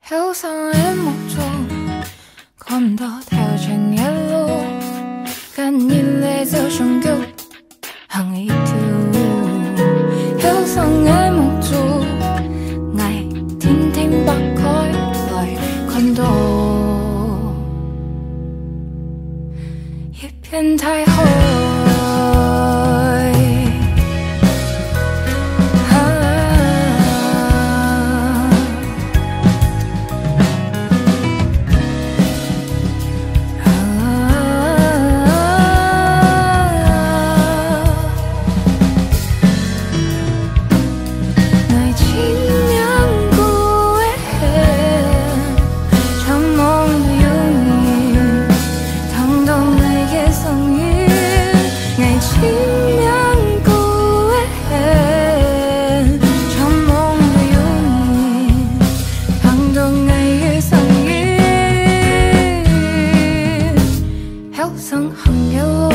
憂傷的木造，看唔到條情一路，近年嚟就上腳行一條。憂傷的木造，捱天天白開來看到，一片太海。生行嘅路，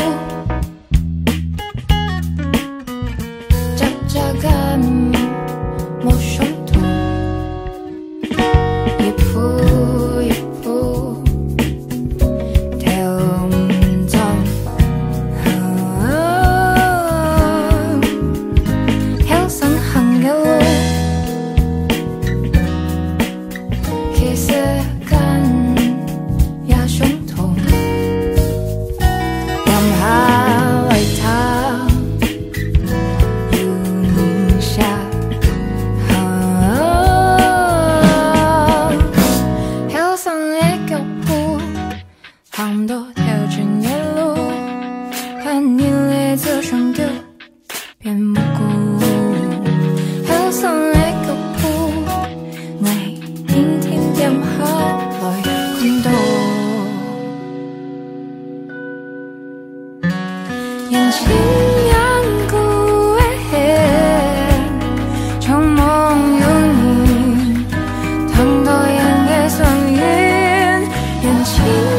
窄間冇相同，一步一步跳唔進。有生行嘅路，其實間也相同。行唔到條情一路，看你嚟就上腳變無辜，後生的腳步，捱天天點下來看到，眼前眼顧的長夢有你，等到人嘅相遇，眼前。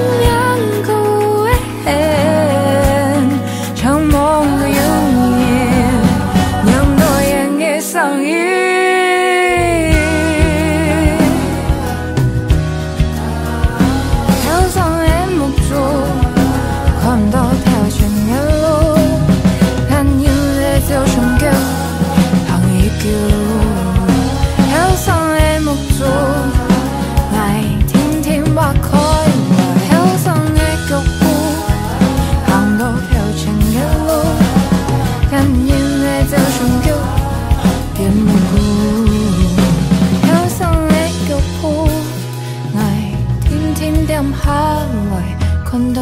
看唔到條情一路，看見你就上腳行一腳，憂傷的木造，捱天天挖開來，憂傷的腳步，行到條情一路，看見你就上腳變無辜，憂傷的腳步，捱天天點下來看到。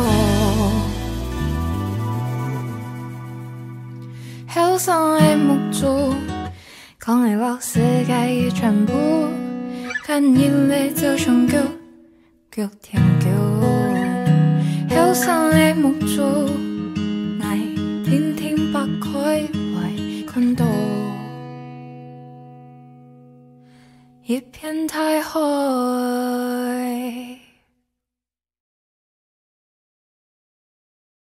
憂傷的木造，講嚟落世界嘅全部，看見你就上腳，腳舔腳。憂傷的木造，捱天天白開來看到，一片太海。